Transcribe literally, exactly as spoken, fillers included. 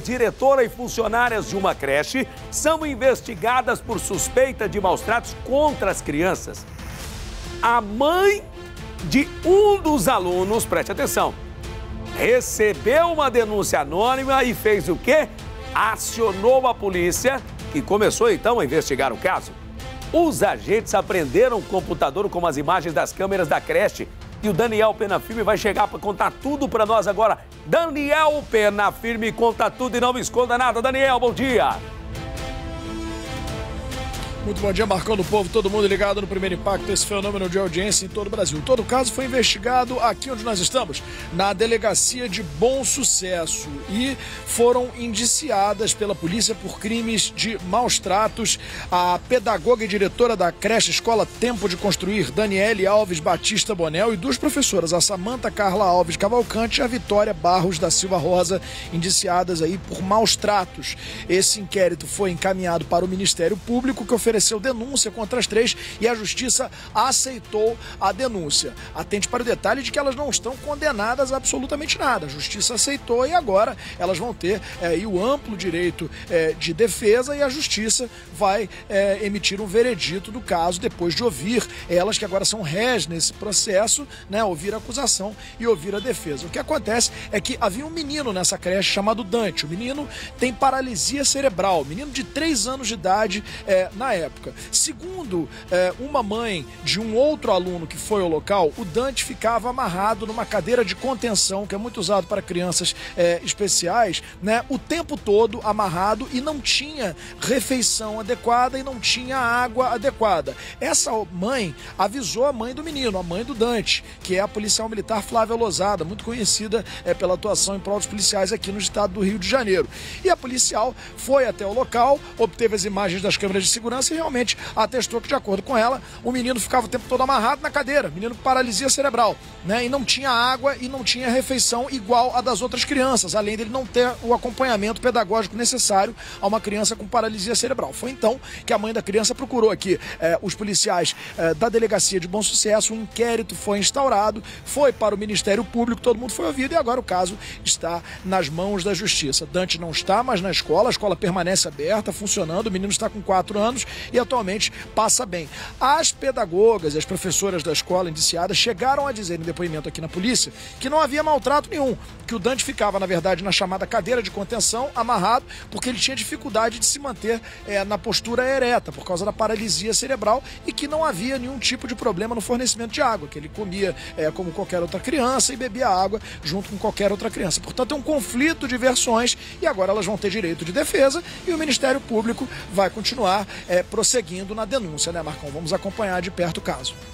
diretora e funcionárias de uma creche são investigadas por suspeita de maus-tratos contra as crianças. A mãe de um dos alunos, preste atenção, recebeu uma denúncia anônima e fez o quê? Acionou a polícia, que começou então a investigar o caso. Os agentes apreenderam um computador com as imagens das câmeras da creche. E o Daniel Penafirme vai chegar para contar tudo para nós agora. Daniel Penafirme conta tudo e não me esconda nada. Daniel, bom dia. Muito bom dia, Marcão do Povo, todo mundo ligado no Primeiro Impacto, esse fenômeno de audiência em todo o Brasil. Todo o caso foi investigado aqui onde nós estamos, na Delegacia de Bom Sucesso, e foram indiciadas pela polícia por crimes de maus tratos a pedagoga e diretora da creche Escola Tempo de Construir, Daniele Alves Batista Bonel, e duas professoras, a Samanta Carla Alves Cavalcante e a Vitória Barros da Silva Rosa, indiciadas aí por maus tratos. Esse inquérito foi encaminhado para o Ministério Público, que ofereceu ofereceu denúncia contra as três e a Justiça aceitou a denúncia. Atente para o detalhe de que elas não estão condenadas a absolutamente nada. A Justiça aceitou e agora elas vão ter é, o amplo direito é, de defesa, e a Justiça vai é, emitir um veredito do caso depois de ouvir elas, que agora são réis nesse processo, né, ouvir a acusação e ouvir a defesa. O que acontece é que havia um menino nessa creche chamado Dante. O menino tem paralisia cerebral, menino de três anos de idade é, na época. Segundo é, uma mãe de um outro aluno que foi ao local, o Dante ficava amarrado numa cadeira de contenção, que é muito usado para crianças é, especiais, né, o tempo todo amarrado, e não tinha refeição adequada e não tinha água adequada. Essa mãe avisou a mãe do menino, a mãe do Dante, que é a policial militar Flávia Lozada, muito conhecida é, pela atuação em prol dos policiais aqui no estado do Rio de Janeiro. E a policial foi até o local, obteve as imagens das câmeras de segurança e realmente atestou que, de acordo com ela, o menino ficava o tempo todo amarrado na cadeira, menino com paralisia cerebral, né? E não tinha água e não tinha refeição igual a das outras crianças, além dele não ter o acompanhamento pedagógico necessário a uma criança com paralisia cerebral. Foi então que a mãe da criança procurou aqui eh, os policiais eh, da Delegacia de Bom Sucesso, um inquérito foi instaurado, foi para o Ministério Público, todo mundo foi ouvido e agora o caso está nas mãos da Justiça. Dante não está mais na escola, a escola permanece aberta, funcionando, o menino está com quatro anos e atualmente passa bem. As pedagogas e as professoras da escola indiciadas chegaram a dizer em depoimento aqui na polícia que não havia maltrato nenhum, que o Dante ficava, na verdade, na chamada cadeira de contenção, amarrado, porque ele tinha dificuldade de se manter é, na postura ereta, por causa da paralisia cerebral, e que não havia nenhum tipo de problema no fornecimento de água, que ele comia é, como qualquer outra criança e bebia água junto com qualquer outra criança. Portanto, é um conflito de versões e agora elas vão ter direito de defesa e o Ministério Público vai continuar é, prosseguindo na denúncia, né, Marcão? Vamos acompanhar de perto o caso.